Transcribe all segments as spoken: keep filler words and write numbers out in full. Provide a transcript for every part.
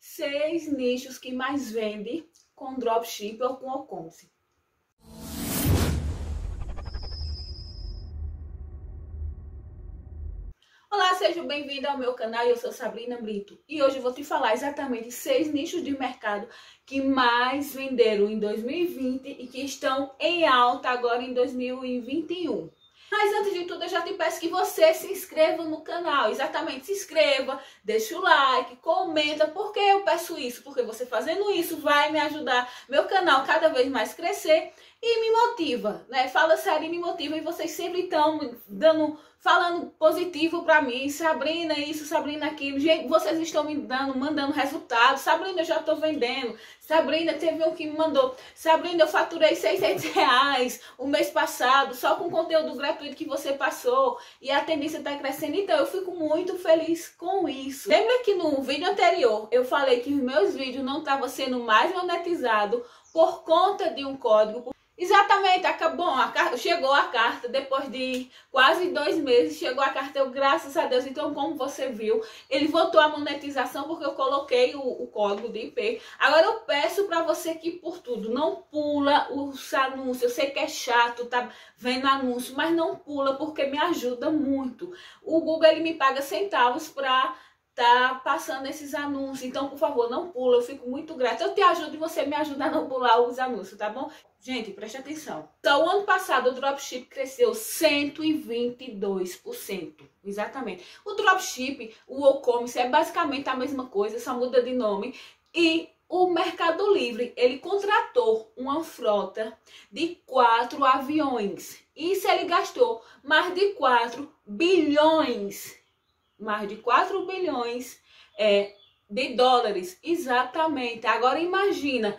seis nichos que mais vendem com dropship ou com e-commerce. Olá, seja bem-vindo ao meu canal, eu sou Sabrina Brito e hoje eu vou te falar exatamente seis nichos de mercado que mais venderam em dois mil e vinte e que estão em alta agora em dois mil e vinte e um. Mas antes de tudo eu já te peço que você se inscreva no canal, exatamente, se inscreva, deixa o like, comenta. Por que eu peço isso? Porque você fazendo isso vai me ajudar meu canal cada vez mais crescer e me motiva, né? Fala sério e me motiva e vocês sempre estão dando, falando positivo pra mim, Sabrina isso, Sabrina aquilo, gente, vocês estão me dando, mandando resultados, Sabrina eu já tô vendendo, Sabrina teve um que me mandou, Sabrina eu faturei seiscentos reais o mês passado, só com o conteúdo gratuito que você passou, e a tendência tá crescendo, então eu fico muito feliz com isso. Lembra que no vídeo anterior eu falei que os meus vídeos não estavam sendo mais monetizados por conta de um código? Exatamente, acabou, a carta, chegou a carta, depois de quase dois meses, chegou a carta, eu, graças a Deus. Então, como você viu, ele voltou a monetização porque eu coloquei o, o código de I P. Agora eu peço para você que, por tudo, não pula os anúncios. Eu sei que é chato, tá vendo anúncio, mas não pula porque me ajuda muito. O Google, ele me paga centavos para tá passando esses anúncios, então por favor não pula, eu fico muito grata, eu te ajudo e você me ajuda a não pular os anúncios, tá bom? Gente, preste atenção, então o ano passado o dropship cresceu cento e vinte e dois por cento, exatamente. O dropship, o e-commerce é basicamente a mesma coisa, só muda de nome. E o Mercado Livre, ele contratou uma frota de quatro aviões, isso ele gastou mais de quatro bilhões, mais de quatro bilhões é, de dólares, exatamente. Agora imagina,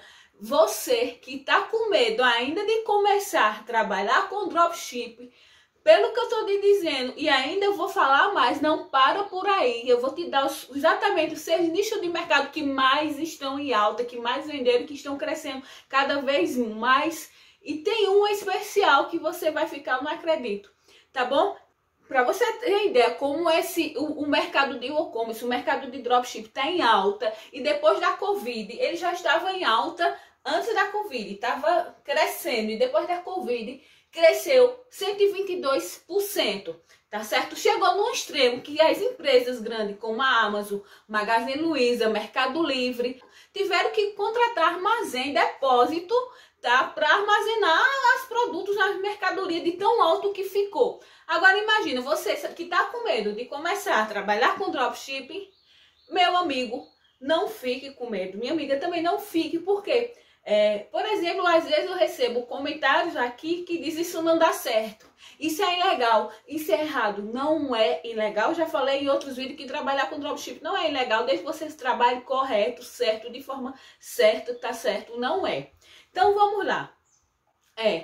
você que está com medo ainda de começar a trabalhar com dropship, pelo que eu estou te dizendo, e ainda eu vou falar mais, não para por aí, eu vou te dar os, exatamente os seis nichos de mercado que mais estão em alta, que mais venderam, que estão crescendo cada vez mais, e tem um especial que você vai ficar, eu não acredito, tá bom? Para você ter ideia como esse, o, o mercado de e-commerce, o mercado de dropship está em alta, e depois da Covid, ele já estava em alta antes da Covid, estava crescendo, e depois da Covid cresceu cento e vinte e dois por cento, tá certo? Chegou num extremo que as empresas grandes como a Amazon, Magazine Luiza, Mercado Livre, tiveram que contratar armazém, depósito, tá? Para armazenar os produtos, as mercadorias de tão alto que ficou. Agora imagina, você que está com medo de começar a trabalhar com dropshipping, meu amigo, não fique com medo. Minha amiga também não fique, porque, é, por exemplo, às vezes eu recebo comentários aqui que diz isso não dá certo. Isso é ilegal, isso é errado. Não é ilegal, já falei em outros vídeos que trabalhar com dropshipping não é ilegal, desde que você trabalhe correto, certo, de forma certa, tá certo, não é. Então vamos lá. É...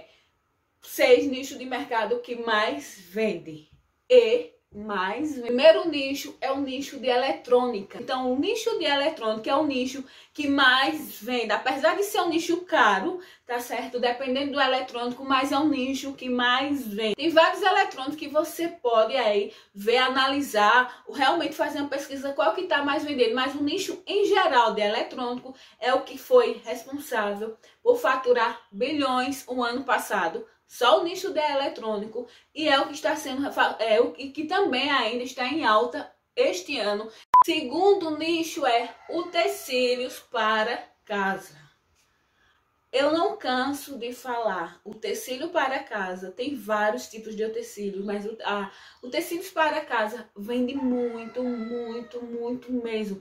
Seis nichos de mercado que mais vende e mais vende. O primeiro nicho é o nicho de eletrônica. Então, o nicho de eletrônica é o nicho que mais vende. Apesar de ser um nicho caro, tá certo? Dependendo do eletrônico, mas é um nicho que mais vende. Tem vários eletrônicos que você pode aí ver, analisar, realmente fazer uma pesquisa qual que tá mais vendendo. Mas o nicho em geral de eletrônico é o que foi responsável por faturar bilhões o ano passado. Só o nicho de eletrônico, e é o que está sendo, é o que também ainda está em alta este ano. Segundo nicho é utensílios para casa. Eu não canso de falar, utensílio para casa, tem vários tipos de utensílios, mas o ah, utensílios para casa vende muito, muito, muito mesmo.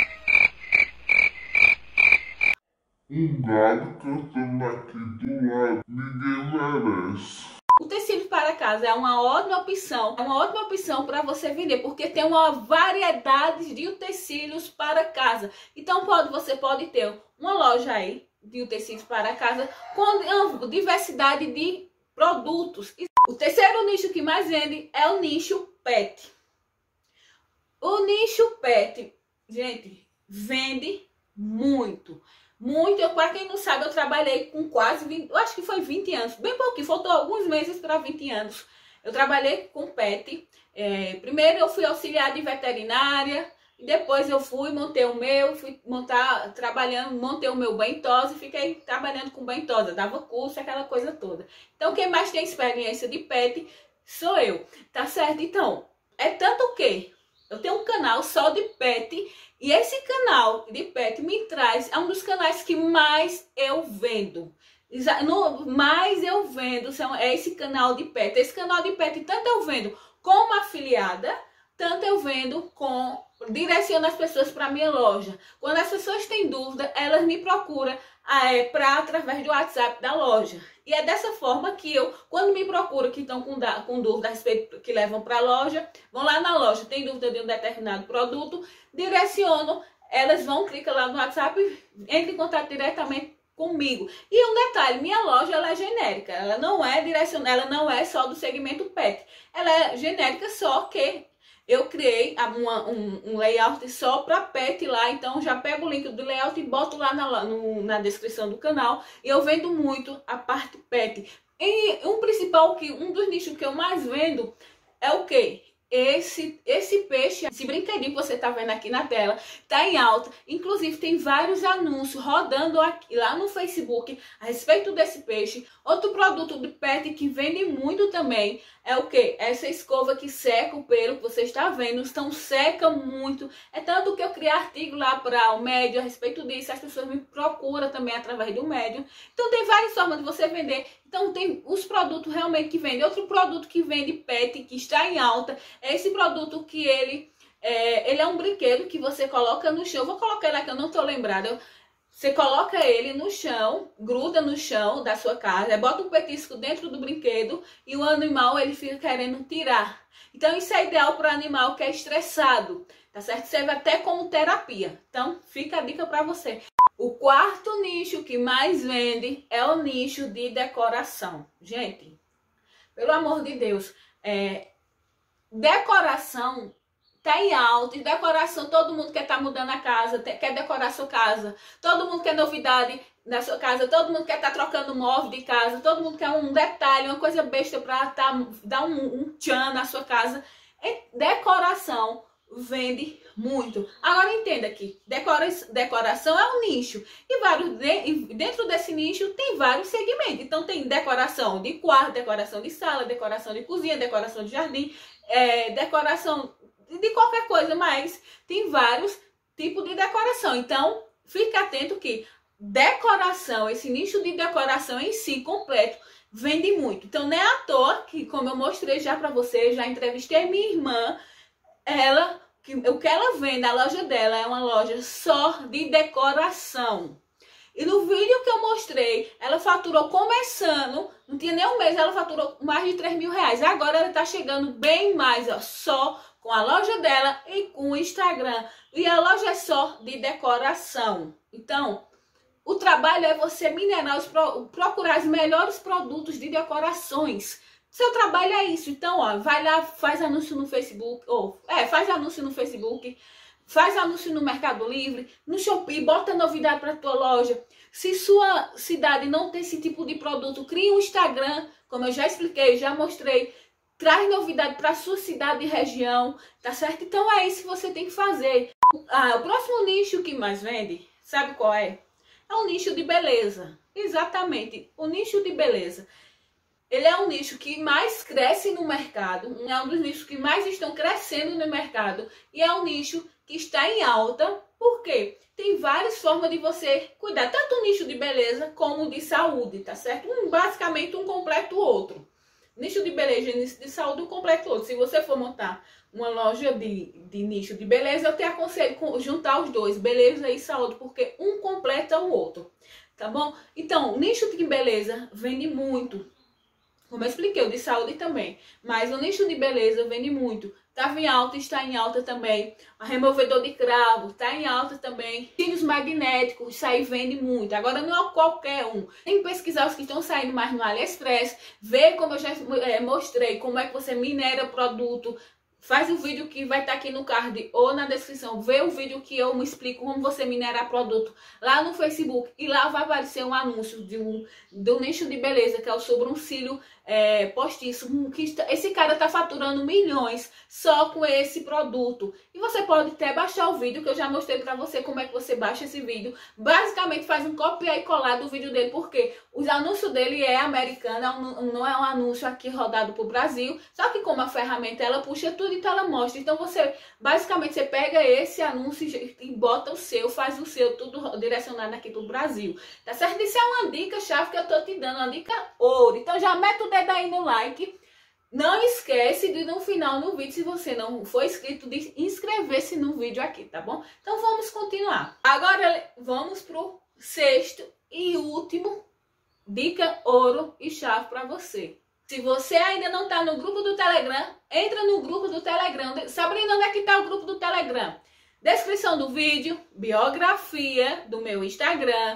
Um gado cantando aqui do lado, ninguém merece. O tecido para casa é uma ótima opção, é uma ótima opção para você vender, porque tem uma variedade de utensílios para casa. Então pode, você pode ter uma loja aí de utensílios para casa com diversidade de produtos. O terceiro nicho que mais vende é o nicho pet. O nicho pet, gente, vende muito. Muito, para quem não sabe, eu trabalhei com quase vinte, eu acho que foi vinte anos, bem pouquinho, faltou alguns meses para vinte anos. Eu trabalhei com pet, é, primeiro eu fui auxiliar de veterinária, E depois eu fui, montei o meu, fui montar, trabalhando, montei o meu bentosa e fiquei trabalhando com bentosa, dava curso, aquela coisa toda. Então quem mais tem experiência de pet sou eu, tá certo? Então, é tanto que eu tenho um canal só de pet e esse canal de pet me traz, é um dos canais que mais eu vendo. No, mais eu vendo é esse canal de pet. Esse canal de pet, tanto eu vendo como afiliada, tanto eu vendo com direciono as pessoas para minha loja. Quando as pessoas têm dúvida, elas me procuram é, pra, através do WhatsApp da loja. E é dessa forma que eu, quando me procuram que estão com, com dúvida a respeito, que levam para a loja, vão lá na loja, tem dúvida de um determinado produto, direciono, elas vão, clicam lá no WhatsApp, entram em contato diretamente comigo. E um detalhe, minha loja ela é genérica, ela não é direcionada, ela não é só do segmento pet, ela é genérica, só que eu criei uma, um, um layout só para pet lá, então já pego o link do layout e boto lá na, no, na descrição do canal. E eu vendo muito a parte pet. E um principal, que um dos nichos que eu mais vendo é o quê? Esse, esse peixe, esse brinquedinho que você tá vendo aqui na tela, tá em alta. Inclusive tem vários anúncios rodando aqui, lá no Facebook a respeito desse peixe. Outro produto de pet que vende muito também é o que? Essa escova que seca o pelo, que você está vendo, então seca muito. É tanto que eu criei artigo lá para o médio a respeito disso, as pessoas me procuram também através do médio. Então tem várias formas de você vender. Então tem os produtos realmente que vendem. Outro produto que vende pet, que está em alta, é esse produto que ele é, ele é um brinquedo que você coloca no chão. Eu vou colocar ele aqui, eu não estou lembrada. Você coloca ele no chão, gruda no chão da sua casa, bota um petisco dentro do brinquedo e o animal ele fica querendo tirar. Então isso é ideal para animal que é estressado, tá certo? Serve até como terapia. Então fica a dica para você. O quarto nicho que mais vende é o nicho de decoração. Gente, pelo amor de Deus, é, decoração tá em alta, e decoração, todo mundo quer estar tá mudando a casa, quer decorar a sua casa, todo mundo quer novidade na sua casa, todo mundo quer estar tá trocando móvel de casa, todo mundo quer um detalhe, uma coisa besta para tá, dar um, um tchan na sua casa. E decoração vende muito. Agora entenda aqui, decora, decoração é um nicho, e vários de, dentro desse nicho tem vários segmentos. Então tem decoração de quarto, decoração de sala, decoração de cozinha, decoração de jardim, é, decoração de qualquer coisa, mas tem vários tipos de decoração. Então, fique atento que decoração, esse nicho de decoração em si, completo, vende muito. Então, não é à toa que, como eu mostrei já para vocês, já entrevistei minha irmã, ela, que, o que ela vende, a loja dela é uma loja só de decoração. E no vídeo que eu mostrei, ela faturou começando, não tinha nem um mês, ela faturou mais de três mil reais. Agora ela tá chegando bem mais, ó, só com a loja dela e com o Instagram. E a loja é só de decoração. Então, o trabalho é você minerar, os pro, procurar os melhores produtos de decorações. Seu trabalho é isso. Então, ó, vai lá, faz anúncio no Facebook, ou é, faz anúncio no Facebook, faz anúncio no Mercado Livre, no Shopee, bota novidade para tua loja. Se sua cidade não tem esse tipo de produto, crie um Instagram, como eu já expliquei, já mostrei. Traz novidade para sua cidade e região, tá certo? Então é isso que você tem que fazer. Ah, o próximo nicho que mais vende, sabe qual é? É o nicho de beleza. Exatamente, o nicho de beleza. Ele é um nicho que mais cresce no mercado, é um dos nichos que mais estão crescendo no mercado e é um nicho que está em alta. Por quê? Tem várias formas de você cuidar, tanto o nicho de beleza como de saúde, tá certo? Um, basicamente um completa o outro. Nicho de beleza e nicho de saúde, um completa o outro. Se você for montar uma loja de, de nicho de beleza, eu te aconselho juntar os dois, beleza e saúde, porque um completa o outro, tá bom? Então, nicho de beleza vende muito. Como eu expliquei, o de saúde também. Mas o nicho de beleza vende muito. Estava em alta, está em alta também. O removedor de cravo está em alta também. Cílios magnéticos, isso aí vende muito. Agora não é qualquer um. Tem que pesquisar os que estão saindo mais no AliExpress. Ver como eu já é, mostrei, como é que você minera o produto. faz o vídeo que vai estar aqui no card ou na descrição, vê o vídeo que eu me explico como você minerar produto lá no Facebook, e lá vai aparecer um anúncio de um do nicho de beleza, que é o sobrancelho é, postiço, que está, esse cara tá faturando milhões só com esse produto. E você pode até baixar o vídeo, que eu já mostrei pra você como é que você baixa esse vídeo. Basicamente faz um copia e colar do vídeo dele, porque os anúncios dele é americano, não é um anúncio aqui rodado pro Brasil, só que como a ferramenta ela puxa tudo, então ela mostra. Então você, basicamente, você pega esse anúncio e bota o seu, faz o seu, tudo direcionado aqui pro Brasil, tá certo? Isso é uma dica chave que eu tô te dando, uma dica ouro. Então já mete o dedo aí no like. Não esquece de no final no vídeo, se você não for inscrito, de inscrever-se no vídeo aqui, tá bom? Então vamos continuar. Agora vamos pro sexto e último dica ouro e chave para você. Se você ainda não tá no grupo do Telegram, entra no grupo do Telegram. Sabrina, onde é que tá o grupo do Telegram? Descrição do vídeo, biografia do meu Instagram,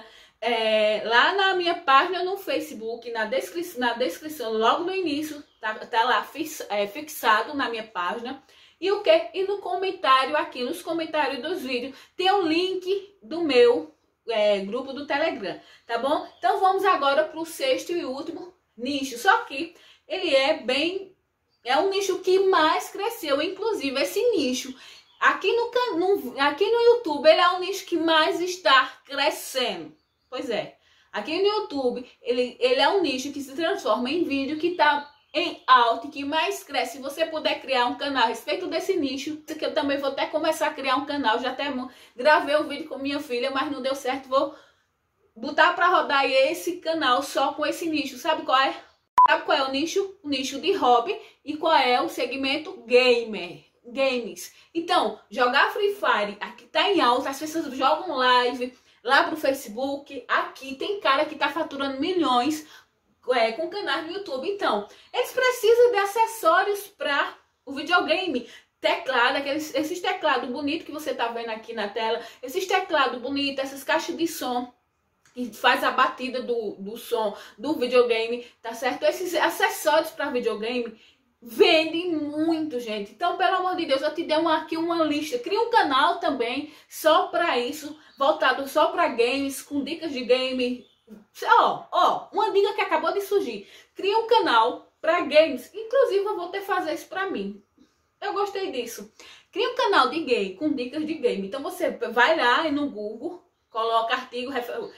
é, lá na minha página no Facebook, na, descri na descrição, logo no início, tá, tá lá fix é, fixado na minha página. E o que? E no comentário aqui, nos comentários dos vídeos, tem o link do meu é, grupo do Telegram, tá bom? Então vamos agora para o sexto e último nicho. Só que ele é bem, é um nicho que mais cresceu, inclusive esse nicho. Aqui no, no, aqui no YouTube, ele é um nicho que mais está crescendo. Pois é, aqui no YouTube, ele, ele é um nicho que se transforma em vídeo, que está em alta, que mais cresce. Se você puder criar um canal a respeito desse nicho, que eu também vou até começar a criar um canal. Já até gravei um vídeo com minha filha, mas não deu certo. Vou botar para rodar esse canal só com esse nicho. Sabe qual é? Sabe qual é o nicho? O nicho de hobby. E qual é o segmento? Gamer. Games. Então, jogar Free Fire aqui tá em alta, as pessoas jogam live lá pro Facebook. Aqui tem cara que tá faturando milhões é, com canais no YouTube. Então, eles precisam de acessórios para o videogame. Teclado, aqueles, esses teclados bonitos que você tá vendo aqui na tela, esses teclados bonitos, essas caixas de som que faz a batida do, do som do videogame, tá certo? Esses acessórios para videogame vende muito, gente. Então, pelo amor de Deus, eu te dei uma, aqui uma lista. Cria um canal também só para isso, voltado só para games, com dicas de game. Ó, ó, uma dica que acabou de surgir. Cria um canal para games. Inclusive, eu vou ter que fazer isso para mim. Eu gostei disso. Cria um canal de game, com dicas de game. Então, você vai lá no Google, coloca artigo,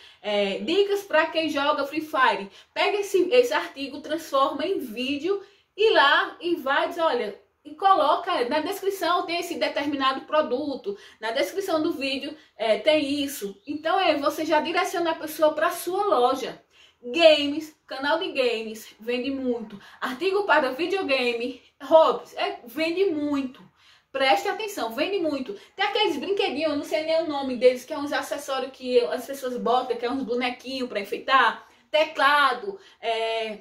é, dicas para quem joga Free Fire. Pega esse, esse artigo, transforma em vídeo, e lá e vai dizer, olha, e coloca na descrição, tem esse determinado produto, na descrição do vídeo é, tem isso. Então é, você já direciona a pessoa para a sua loja. Games, canal de games, vende muito. Artigo para videogame, hobbies, é, vende muito. Preste atenção, vende muito. Tem aqueles brinquedinhos, eu não sei nem o nome deles, que é uns acessórios que as pessoas botam, que é uns bonequinhos para enfeitar. Teclado, é,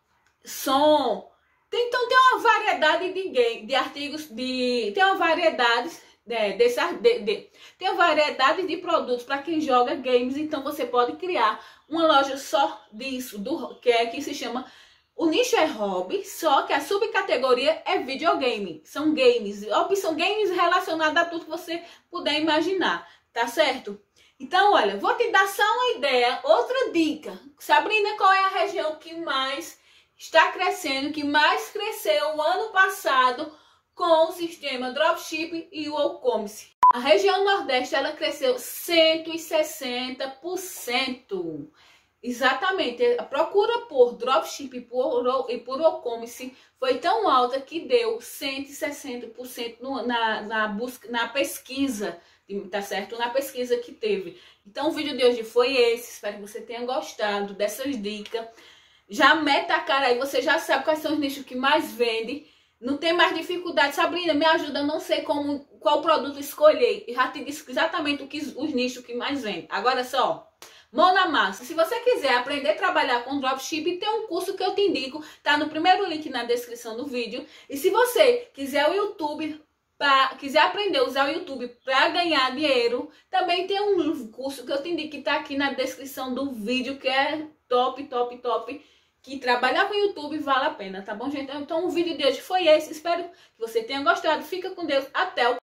som. Então tem uma variedade de, game, de artigos, de, tem uma variedade de, desse, de, de, tem uma variedade de produtos para quem joga games. Então você pode criar uma loja só disso, do, que é que se chama, o nicho é hobby, só que a subcategoria é videogame. São games, são games relacionados a tudo que você puder imaginar, tá certo? Então, olha, vou te dar só uma ideia, outra dica. Sabrina, qual é a região que mais está crescendo, que mais cresceu o ano passado com o sistema Dropship e o e-commerce? A região Nordeste, ela cresceu cento e sessenta por cento. Exatamente. A procura por Dropship e por, e por e-commerce foi tão alta que deu cento e sessenta por cento no, na, na, busca, na pesquisa, tá certo? Na pesquisa que teve. Então o vídeo de hoje foi esse. Espero que você tenha gostado dessas dicas. Já meta a cara aí, você já sabe quais são os nichos que mais vendem. Não tem mais dificuldade. Sabrina, me ajuda, eu não sei como, qual produto escolher. Já te disse exatamente o que, os nichos que mais vendem. Agora só, mão na massa. Se você quiser aprender a trabalhar com dropship, tem um curso que eu te indico. Tá no primeiro link na descrição do vídeo. E se você quiser o YouTube, pra, quiser aprender a usar o YouTube para ganhar dinheiro, também tem um curso que eu te indico que tá aqui na descrição do vídeo, que é top, top, top. que trabalhar com YouTube vale a pena, tá bom, gente? Então o vídeo de hoje foi esse. Espero que você tenha gostado. Fica com Deus. Até o